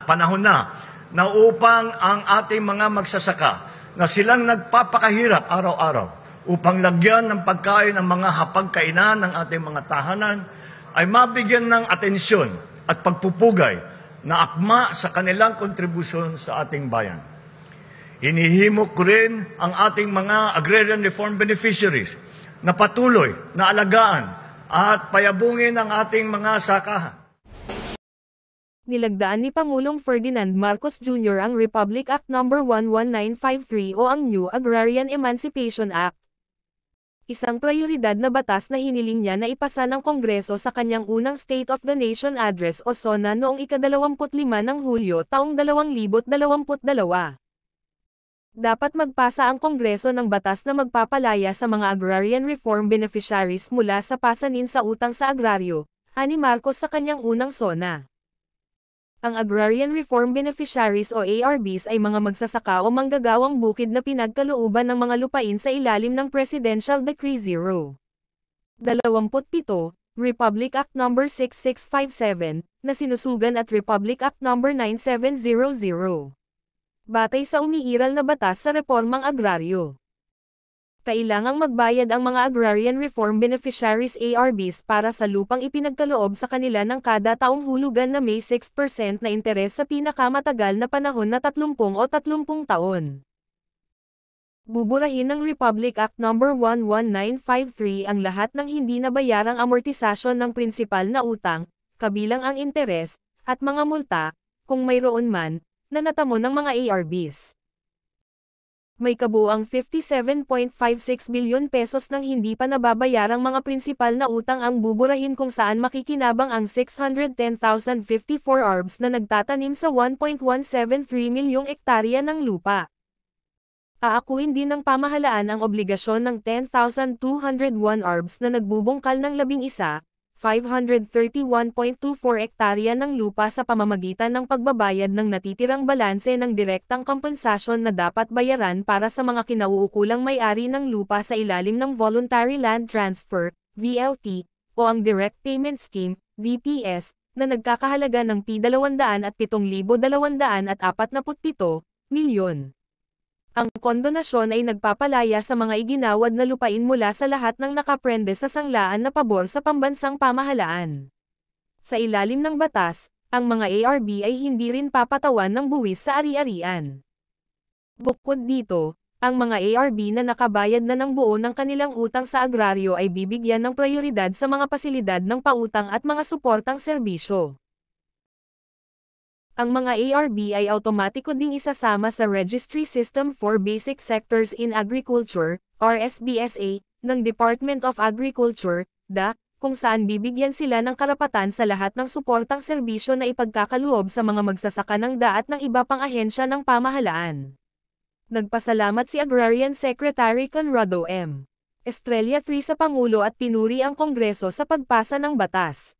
panahon na upang ang ating mga magsasaka na silang nagpapakahirap araw-araw upang lagyan ng pagkain ang mga hapagkainan ng ating mga tahanan ay mabigyan ng atensyon at pagpupugay na akma sa kanilang kontribusyon sa ating bayan. Inihimok ko rin ang ating mga agrarian reform beneficiaries na patuloy na alagaan at payabungin ang ating mga sakahan. Nilagdaan ni Pangulong Ferdinand Marcos Jr. ang Republic Act No. 11953 o ang New Agrarian Emancipation Act. Isang prioridad na batas na hiniling niya na ipasa ng Kongreso sa kanyang unang State of the Nation Address o SONA noong ika-25 ng Hulyo taong 2022. Dapat magpasa ang Kongreso ng batas na magpapalaya sa mga agrarian reform beneficiaries mula sa pasanin sa utang sa agraryo, ani Marcos sa kanyang unang SONA. Ang agrarian reform beneficiaries o ARBs ay mga magsasaka o manggagawang bukid na pinagkalooban ng mga lupain sa ilalim ng Presidential Decree 027, Republic Act No. 6657, na sinusugan at Republic Act No. 9700. Batay sa umiiral na batas sa reformang agraryo. Kailangang magbayad ang mga agrarian reform beneficiaries ARBs para sa lupang ipinagkaloob sa kanila ng kada taong hulugan na may 6% na interes sa pinakamatagal na panahon na 30 o 30 taon. Buburahin ng Republic Act No. 11953 ang lahat ng hindi nabayarang amortisasyon ng prinsipal na utang, kabilang ang interes, at mga multa, kung mayroon man, na natamo ng mga ARBs. May kabuuang 57.56 bilyon pesos ng hindi pa nababayarang mga prinsipal na utang ang buburahin kung saan makikinabang ang 610,054 ARBs na nagtatanim sa 1.173 milyong ektarya ng lupa. Aakuin din ng pamahalaan ang obligasyon ng 10,201 ARBs na nagbubungkal ng 531.24 ektarya ng lupa sa pamamagitan ng pagbabayad ng natitirang balanse ng direktang kompensasyon na dapat bayaran para sa mga kinauukulang may-ari ng lupa sa ilalim ng Voluntary Land Transfer, VLT, o ang Direct Payment Scheme, DPS, na nagkakahalaga ng P207,247 milyon. Ang kondonasyon ay nagpapalaya sa mga iginawad na lupain mula sa lahat ng nakaprende sa sanglaan na pabor sa pambansang pamahalaan. Sa ilalim ng batas, ang mga ARB ay hindi rin papatawan ng buwis sa ari-arian. Bukod dito, ang mga ARB na nakabayad na ng buo ng kanilang utang sa agraryo ay bibigyan ng prioridad sa mga pasilidad ng pautang at mga suportang serbisyo. Ang mga ARB ay automatiko ding isasama sa Registry System for Basic Sectors in Agriculture, RSBSA, ng Department of Agriculture, DA, kung saan bibigyan sila ng karapatan sa lahat ng suportang serbisyo na ipagkakaloob sa mga magsasaka ng DA at ng iba pang ahensya ng pamahalaan. Nagpasalamat si Agrarian Secretary Conrado M. Estrella III sa Pangulo at pinuri ang Kongreso sa pagpasa ng batas.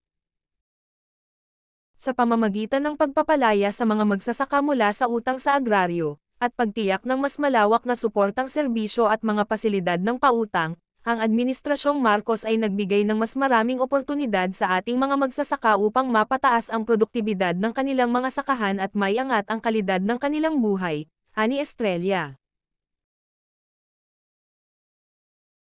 Sa pamamagitan ng pagpapalaya sa mga magsasaka mula sa utang sa agraryo, at pagtiyak ng mas malawak na suportang serbisyo at mga pasilidad ng pautang, ang Administrasyong Marcos ay nagbigay ng mas maraming oportunidad sa ating mga magsasaka upang mapataas ang produktibidad ng kanilang mga sakahan at maiangat ang kalidad ng kanilang buhay, ani Estrella.